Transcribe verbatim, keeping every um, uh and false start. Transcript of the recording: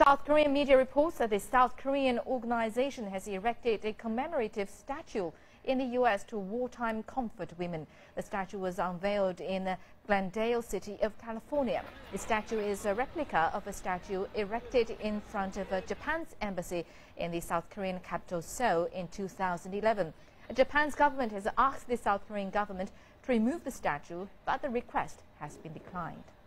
South Korean media reports that the South Korean organization has erected a commemorative statue in the U S to wartime comfort women. The statue was unveiled in the Glendale city of California. The statue is a replica of a statue erected in front of Japan's embassy in the South Korean capital Seoul in two thousand eleven. Japan's government has asked the South Korean government to remove the statue, but the request has been declined.